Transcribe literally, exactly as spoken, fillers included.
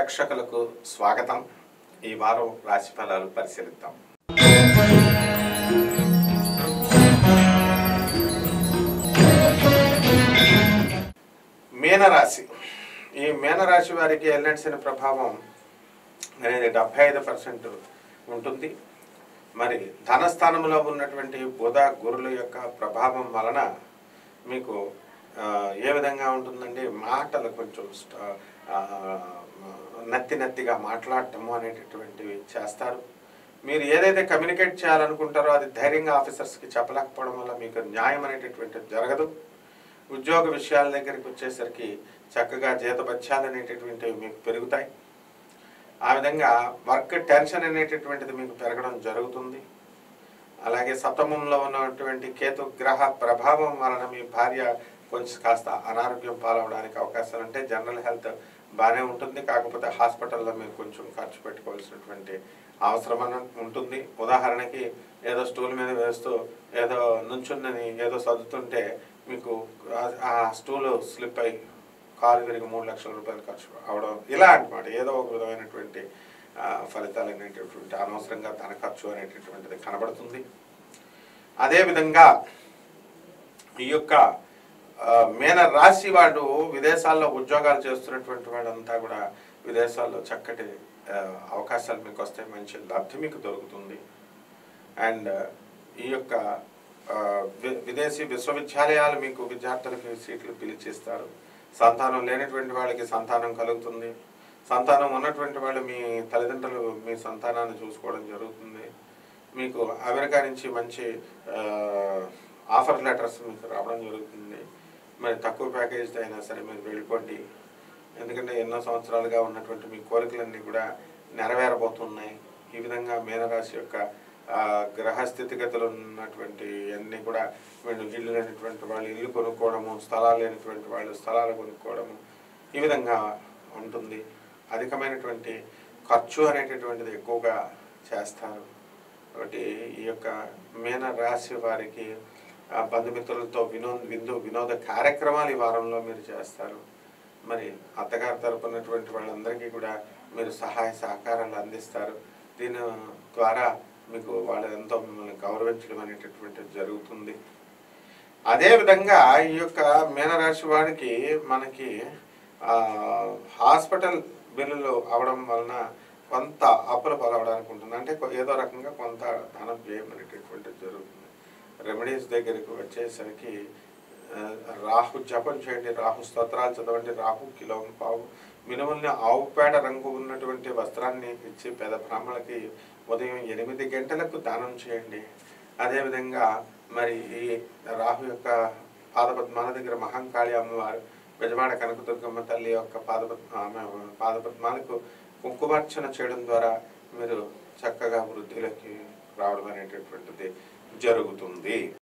ప్రేక్షకులకు స్వాగతం. ఈ వారం రాశి ఫలాలు పరిశీలిద్దాం. మీనరాశి. ఈ మీనరాశి వారికి ఎల్నెట్సిన ప్రభావం అనేది డెబ్బై ఐదు పర్సెంట్ ఉంటుంది. మరి ధనస్థానంలో ఉన్నటువంటి బుధ గురుల యొక్క ప్రభావం వలన మీకు ఏ విధంగా ఉంటుందండి, మాటలు కొంచెం నత్తి నత్తిగా మాట్లాడటము అనేటటువంటివి చేస్తారు. మీరు ఏదైతే కమ్యూనికేట్ చేయాలనుకుంటారో అది ధైర్యంగా ఆఫీసర్స్కి చెప్పలేకపోవడం వల్ల మీకు న్యాయం అనేటటువంటిది జరగదు. ఉద్యోగ విషయాల దగ్గరికి వచ్చేసరికి చక్కగా జీతభత్యాలు అనేటటువంటివి మీకు పెరుగుతాయి. ఆ విధంగా వర్క్ టెన్షన్ అనేటటువంటిది మీకు పెరగడం జరుగుతుంది. అలాగే సప్తమంలో ఉన్నటువంటి కేతు గ్రహ ప్రభావం వలన మీ భార్య కొంచెం కాస్త అనారోగ్యం పాలవడానికి అవకాశాలు ఉంటాయి. జనరల్ హెల్త్ బాగానే ఉంటుంది, కాకపోతే హాస్పిటల్లో మీరు కొంచెం ఖర్చు పెట్టుకోవాల్సినటువంటి అవసరం ఉంటుంది. ఉదాహరణకి ఏదో స్టూల్ మీద వేస్తూ ఏదో నుంచున్నని ఏదో చదువుతుంటే మీకు ఆ స్టూలు స్లిప్ అయి కాలు విరిగి మూడు లక్షల రూపాయలు ఖర్చు అవడం, ఇలా అనమాట. ఏదో ఒక విధమైనటువంటి ఫలితాలు అనేటటువంటి అనవసరంగా ధన ఖర్చు అనేటటువంటిది కనబడుతుంది. అదేవిధంగా ఈ యొక్క మీన రాశి వాడు విదేశాల్లో ఉద్యోగాలు చేస్తున్నటువంటి వాడంతా కూడా విదేశాల్లో చక్కటి అవకాశాలు మీకు వస్తాయి, మంచి లబ్ధి మీకు దొరుకుతుంది. అండ్ ఈ యొక్క విదేశీ విశ్వవిద్యాలయాలు మీకు విద్యార్థులకి సీట్లు పిలిచిస్తారు. సంతానం లేనటువంటి వాళ్ళకి సంతానం కలుగుతుంది. సంతానం ఉన్నటువంటి వాళ్ళు మీ తల్లిదండ్రులు మీ సంతానాన్ని చూసుకోవడం జరుగుతుంది. మీకు అమెరికా నుంచి మంచి ఆఫర్ లెటర్స్ మీకు రావడం జరుగుతుంది. మరి తక్కువ ప్యాకేజ్ అయినా సరే మీరు వెళ్ళిపోండి, ఎందుకంటే ఎన్నో సంవత్సరాలుగా ఉన్నటువంటి మీ కోరికలన్నీ కూడా నెరవేరబోతున్నాయి. ఈ విధంగా మీనరాశి యొక్క గ్రహ స్థితిగతులు ఉన్నటువంటి అన్నీ కూడా వీళ్ళు ఇల్లు లేనటువంటి వాళ్ళు ఇల్లు కొనుక్కోవడము, స్థలాలు లేనటువంటి వాళ్ళు స్థలాలు కొనుక్కోవడము, ఈ విధంగా ఉంటుంది. అధికమైనటువంటి ఖర్చు అనేటటువంటిది ఎక్కువగా చేస్తారు. కాబట్టి ఈ యొక్క మీన రాశి వారికి బంధుమిత్రులతో వినో విందు వినోద కార్యక్రమాలు ఈ వారంలో మీరు చేస్తారు. మరి అత్తగారి తరపునటువంటి వాళ్ళందరికీ కూడా మీరు సహాయ సహకారాలు అందిస్తారు. దీని ద్వారా మీకు వాళ్ళు ఎంతో మిమ్మల్ని గౌరవించడం అనేటటువంటిది జరుగుతుంది. అదేవిధంగా ఈ యొక్క మీనరాశి వారికి మనకి హాస్పిటల్ బిల్లులు అవడం వలన కొంత అప్పులు పాలవడానికి ఉంటుంది. అంటే ఏదో రకంగా కొంత ధనం వ్యయం అనేటటువంటిది జరుగుతుంది. రెమెడీస్ దగ్గరికి వచ్చేసరికి రాహు జపం చేయండి, రాహు స్తోత్రాలు చదవండి, రాహు కిలో పావు మినుముల్ని ఆవు పేడ రంగు ఉన్నటువంటి వస్త్రాన్ని ఇచ్చి పేద బ్రాహ్మణులకి ఉదయం ఎనిమిది గంటలకు దానం చేయండి. అదేవిధంగా మరి ఈ రాహు యొక్క పాదపద్మాల దగ్గర మహంకాళి అమ్మవారు, బెజవాడ కనకదుర్గమ్మ తల్లి యొక్క పాదపద్మ ఆమె పాదపద్మాలకు కుంకుమార్చన చేయడం ద్వారా మీరు చక్కగా వృద్ధిలోకి రావడం అనేటటువంటిది జరుగుతుంది.